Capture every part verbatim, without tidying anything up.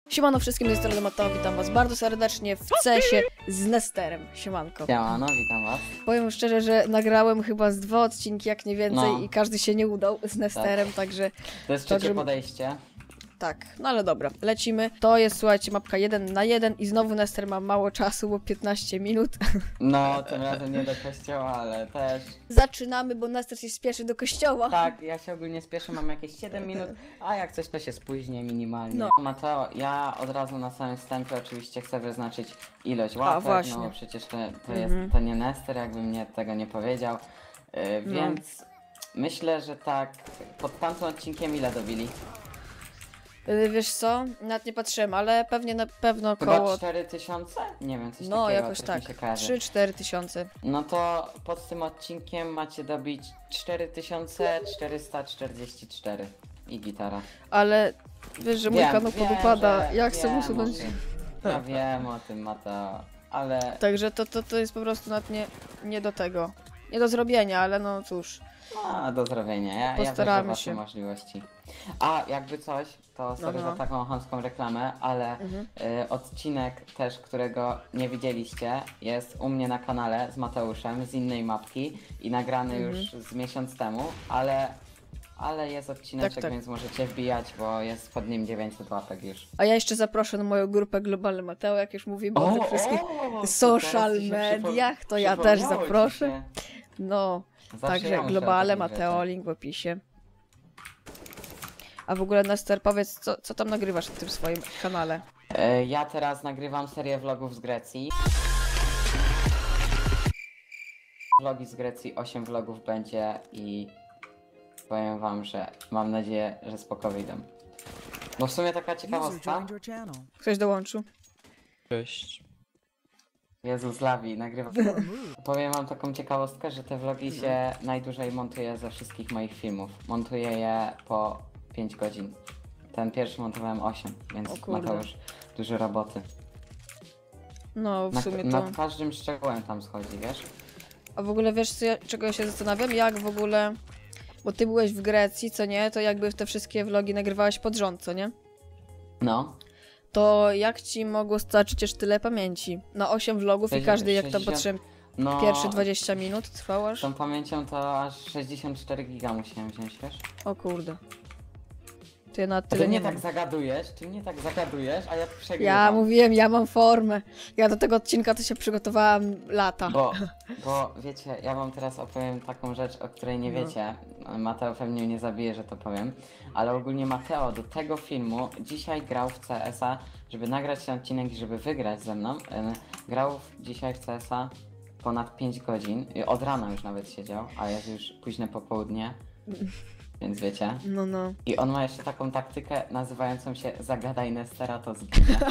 Siemano wszystkim, z tej strony Mateo, witam was bardzo serdecznie w cesie z Nesterem. Siemanko. Siemano, witam was. Powiem szczerze, że nagrałem chyba z dwa odcinki, jak nie więcej, No. i każdy się nie udał z Nesterem, tak. także... To jest trzecie Także- podejście. Tak, no ale dobra, lecimy. To jest, słuchajcie, mapka jeden na jeden i znowu Nester ma mało czasu, bo piętnaście minut. No, tym razem nie do kościoła, ale też. Zaczynamy, bo Nester się spieszy do kościoła. Tak, ja się ogólnie spieszę, mam jakieś siedem minut, a jak coś to się spóźnię minimalnie. No. Mateo, ja od razu na samym wstępie oczywiście chcę wyznaczyć ilość łapek, właśnie. no bo przecież to, to Mhm. jest, to nie Nester, jakby mnie tego nie powiedział. Yy, No. Więc myślę, że tak pod tamtym odcinkiem ile dobili? Y, Wiesz co, nawet nie patrzyłem, ale pewnie na pewno Chyba około... cztery tysiące? Nie wiem, coś No, takiego, jakoś coś tak, mi się kojarzy. trzy cztery tysiące. No to pod tym odcinkiem macie dobić cztery tysiące czterysta czterdzieści cztery i gitara. Ale wiesz, że mój Wiem, kanał wiem, podupada, że- ja chcę wiem usunąć. o tym. Ja wiem o tym, Mateo, ale Także to, to, to jest po prostu nawet nie, nie do tego. Nie do zrobienia, ale no cóż. no, do zrobienia. Ja, ja Postaramy wierzę w się. wasze możliwości. A jakby coś, to sorry no. za taką chamską reklamę, ale Mhm. y, odcinek też, którego nie widzieliście, jest u mnie na kanale z Mateuszem z innej mapki i nagrany Mhm. już z miesiąc temu, ale ale jest odcineczek, Tak, tak. więc możecie wbijać, bo jest pod nim dziewięćset łapek już. A ja jeszcze zaproszę na moją grupę Globalny Mateo, jak już mówimy o, tych wszystkich o, social teraz ci się mediach, przypo- to ja też przypomniało ci zaproszę. się. No, Zawsze także ja muszę o Globalne takich Mateo, rzeczach. link w opisie. A w ogóle Nester, powiedz, co, co tam nagrywasz w tym swoim kanale? E, Ja teraz nagrywam serię vlogów z Grecji. Vlogi z Grecji, osiem vlogów będzie i powiem wam, że mam nadzieję, że spoko wyjdą. Bo w sumie taka User ciekawostka. joined your channel. Ktoś dołączył? Cześć. Jezus Lawi, nagrywa. Your move. Powiem wam taką ciekawostkę, że te vlogi się najdłużej montuje ze wszystkich moich filmów. Montuję je po pięć godzin. Ten pierwszy montowałem osiem, O więc kurde. Mateusz dużo roboty. No, w Na, sumie to... nad każdym szczegółem tam schodzi, wiesz? A w ogóle wiesz, co ja, czego ja się zastanawiam? Jak w ogóle... Bo ty byłeś w Grecji, co nie? To jakby te wszystkie vlogi nagrywałeś pod rząd, co nie? No. To jak ci mogło starczyć aż tyle pamięci? Na osiem vlogów i sześćdziesiąt- każdy, jak tam sześćdziesiąt patrzyłem, No, pierwsze dwadzieścia minut trwał aż? z tą pamięcią to aż sześćdziesiąt cztery giga musiałem wziąć, wiesz? O kurde. Ty na A tyle ty mnie nie tak mam. zagadujesz, ty mnie tak zagadujesz, a ja tu przegrywam. Ja mówiłem, ja mam formę. Ja do tego odcinka to się przygotowałam lata. Bo, bo wiecie, ja wam teraz opowiem taką rzecz, o której nie No. wiecie. Mateo pewnie mnie zabije, że to powiem. Ale ogólnie Mateo do tego filmu dzisiaj grał w C S a, żeby nagrać ten odcinek i żeby wygrać ze mną. em, Grał w- dzisiaj w C S a ponad pięć godzin. I od rana już nawet siedział, a jest już późne popołudnie. Więc wiecie. No, no. I on ma jeszcze taką taktykę nazywającą się Zagadaj Nestera, to zginie.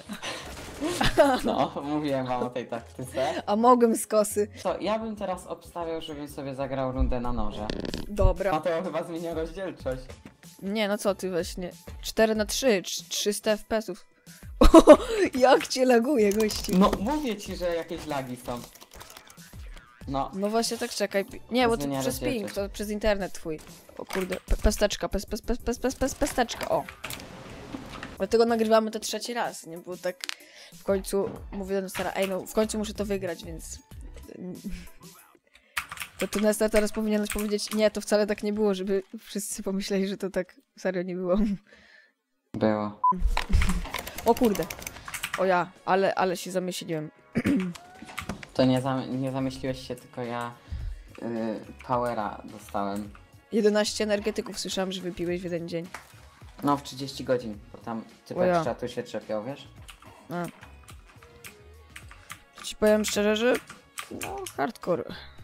No, mówiłem wam o tej taktyce. A mogłem z kosy. To ja bym teraz obstawiał, żebym sobie zagrał rundę na noże. Dobra. Mateo chyba zmienia rozdzielczość. Nie, no co ty właśnie. cztery na trzy, trz- trzysta F P S ów. O, jak cię laguje, gości. No, mówię ci, że jakieś lagi są. No, No właśnie tak czekaj. pi- Nie, bo to Zmienia przez ping, rozdzielczość. to przez internet twój. O kurde, pe- pesteczka, pes, pes, pes, pes, pes, pes, pesteczka, o. Dlatego nagrywamy to trzeci raz, nie? Bo tak w końcu mówię do Nestera, ej no w końcu muszę to wygrać, więc... To ty Nester teraz powinieneś powiedzieć, nie, to wcale tak nie było, żeby wszyscy pomyśleli, że to tak serio nie było. było. O kurde. O ja, ale, ale się zamyśliłem. To nie, zam nie zamyśliłeś się, tylko ja yy, powera dostałem. jedenaście energetyków słyszałam, że wypiłeś w jeden dzień. No, w trzydzieści godzin, bo tam O typek ja. z czatu się trzepiał, wiesz? A. Ci powiem szczerze, że no hardcore.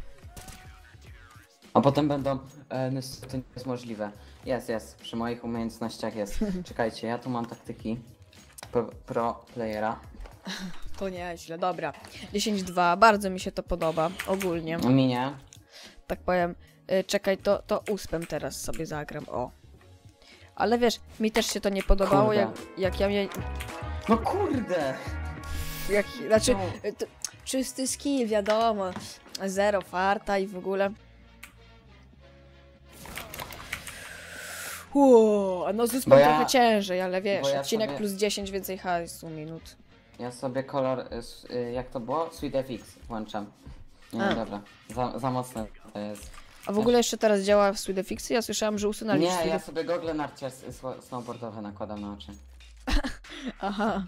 A potem będą, e, niestety nie jest możliwe. Jest, jest, przy moich umiejętnościach jest. Czekajcie, ja tu mam taktyki pro, pro playera. To nieźle, dobra. dziesięć dwa, bardzo mi się to podoba, ogólnie. Minie. Tak powiem, y, czekaj, to, to uspem teraz sobie zagram, o. Ale wiesz, mi też się to nie podobało, Kurde. jak, jak ja mnie... No kurde! Jak, znaczy, No. y, to, czysty skill, wiadomo. Zero farta i w ogóle. Uuu, a no z Bo ósmą ja- trochę ciężej, ale wiesz, bo ja odcinek sobie- plus dziesięć więcej hajsu minut. Ja sobie kolor, y, s- y, jak to było? Sweet F X włączam. Nie, A. dobra, za, za mocne to jest. A w ogóle jeszcze teraz działa w Swidefixie? Ja słyszałam, że usunęli Nie, ja Swidef... sobie gogle narciarskie snowboardowe nakładam na oczy. Aha.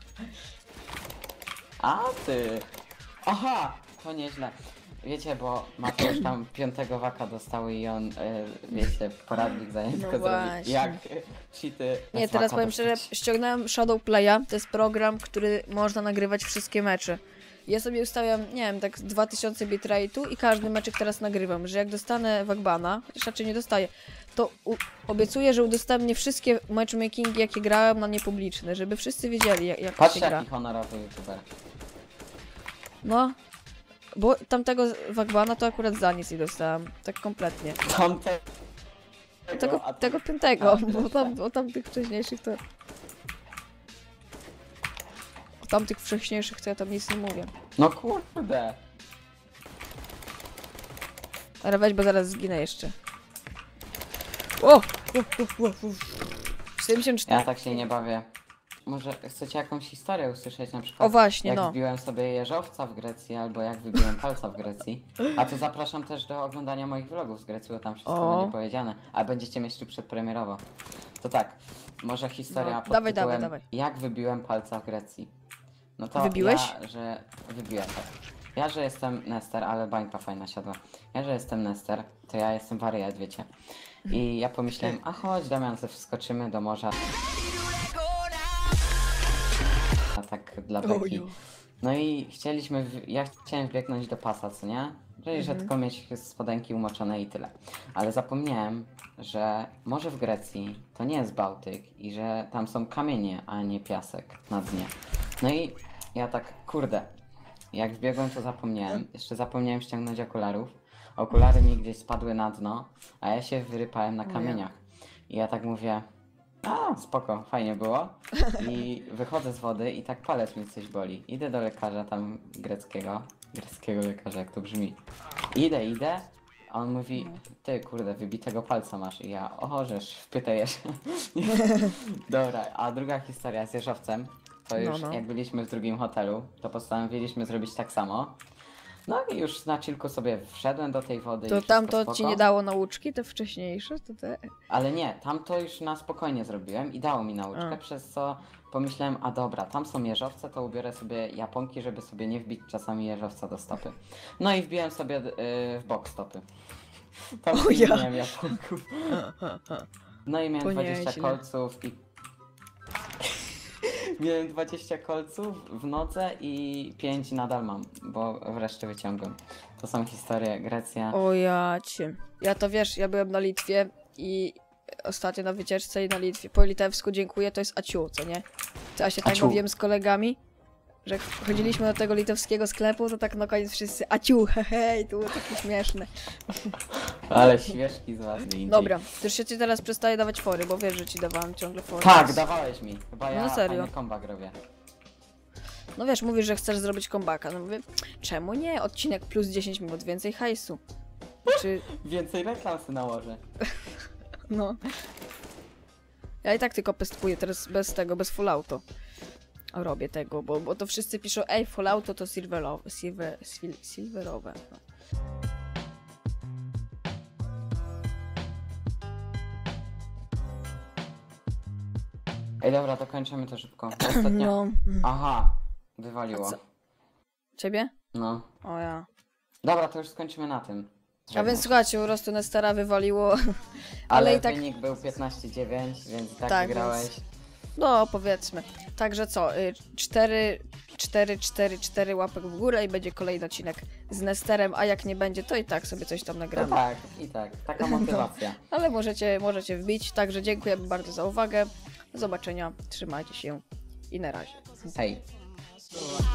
A ty! Aha! To nieźle. Wiecie, bo Mateusz tam piątego waka dostał i on, y, wiecie, poradnik zajęć No tylko zrobił. właśnie. Jak y, cheaty Nie, z teraz Waka powiem szczerze, dostać. ściągnąłem Shadow Playa, to jest program, który można nagrywać wszystkie mecze. Ja sobie ustawiam, nie wiem, tak z dwa tysiące bitrate'u i każdy meczek teraz nagrywam, że jak dostanę Wagbana, chociaż raczej nie dostaję, to u- obiecuję, że udostępnię wszystkie matchmakingi, jakie grałem na niepubliczne, żeby wszyscy wiedzieli, jak, jak to się Patrzcie, gra. jaki honorowy youtuber. No, bo tamtego Wagbana to akurat za nic nie dostałem, tak kompletnie. Tamte... Tego, a ty- tego piątego, a, bo też tam, bo tam tych wcześniejszych to... O tamtych wcześniejszych to ja tam nic nie mówię. No kurde! Ale weź, bo zaraz zginę jeszcze. O! siedemdziesiąt cztery. Ja tak się nie bawię. Może chcecie jakąś historię usłyszeć, na przykład O właśnie, jak no. wbiłem sobie jeżowca w Grecji, albo jak wybiłem palca w Grecji. A to zapraszam też do oglądania moich vlogów z Grecji, bo tam wszystko O. będzie powiedziane. A będziecie mieć tu przedpremierowo. To tak, może historia No, pod dawaj, tytułem dawaj, dawaj. Jak wybiłem palca w Grecji. No to Wybiłeś? ja, że wybiłem tak. Ja, że jestem Nester, ale bańka fajna siadła. Ja, że jestem Nester, to ja jestem wariat, wiecie. I ja pomyślałem, a chodź Damian, ze wskoczymy do morza. A tak dla beki. Ojo. No i chcieliśmy, w... ja chciałem wbiegnąć do pasa, co nie? Czyli, że Mhm. tylko mieć spodenki umoczone i tyle. Ale zapomniałem, że morze w Grecji to nie jest Bałtyk i że tam są kamienie, a nie piasek na dnie. No i ja tak, kurde, jak wbiegłem to zapomniałem. Jeszcze zapomniałem ściągnąć okularów. Okulary mi gdzieś spadły na dno, a ja się wyrypałem na O ja. kamieniach. I ja tak mówię, a spoko, fajnie było. I wychodzę z wody i tak palec mnie coś boli. Idę do lekarza tam greckiego. Greckiego lekarza, jak to brzmi. Idę, idę. A on mówi, ty kurde, wybitego palca masz. I ja, o żeż, wpytajesz. Dobra, a druga historia z jeżowcem. To już No, no. jak byliśmy w drugim hotelu, to postanowiliśmy zrobić tak samo. No i już na chillku sobie wszedłem do tej wody. i To wszystko tamto spoko. ci nie dało nauczki, te wcześniejsze? To te... Ale nie, tam to już na spokojnie zrobiłem i dało mi nauczkę, A. przez co pomyślałem, a dobra, tam są jeżowce, to ubiorę sobie japonki, żeby sobie nie wbić czasami jeżowca do stopy. No i wbiłem sobie yy, w bok stopy. Tam O nie ja. miałem japonków. No i miałem To dwadzieścia nieźle. kolców i... Miałem dwadzieścia kolców w nodze i pięć nadal mam, bo wreszcie wyciągłem. To są historie Grecja. O ja cię. Ja to wiesz, ja byłem na Litwie i ostatnio na wycieczce i na Litwie. Po litewsku dziękuję, to jest aciu, co nie? To ja się tak Aciu. bawiłem z kolegami, że jak chodziliśmy do tego litewskiego sklepu, to tak na koniec wszyscy aciu, hej, to było takie śmieszne. Ale śmieszki z was nie indziej. Dobra, to już się ci teraz przestaje dawać fory, bo wiesz, że ci dawałam ciągle fory. Tak, dawałeś mi. Chyba ja No serio. fajny comeback robię. No wiesz, mówisz, że chcesz zrobić comebacka. No mówię, czemu nie? Odcinek plus dziesięć minut, więcej hajsu. Czy, Więcej reklam sobie nałożę. no. Ja i tak tylko pestkuję teraz bez tego, bez Falloutu. Robię tego, bo, bo to wszyscy piszą, ej, Fallouto to silverowe, silver, sil, silverowe. No. Ej, dobra, to kończymy to szybko. Bo Ostatnio... No. Aha, wywaliło. A co? Ciebie? No. O ja. Dobra, to już skończymy na tym. A więc słuchajcie, po prostu Nestara wywaliło, ale, Ale i tak, wynik był piętnaście dziewięć, więc i tak, Tak, wygrałeś. więc- no powiedzmy. Także co, y, cztery, cztery, cztery, cztery łapek w górę i będzie kolejny odcinek z Nesterem, a jak nie będzie, to i tak sobie coś tam No nagramy. tak, i tak. Taka motywacja. Ale możecie, możecie wbić, także dziękuję bardzo za uwagę. Do zobaczenia, trzymajcie się i na razie. Hej.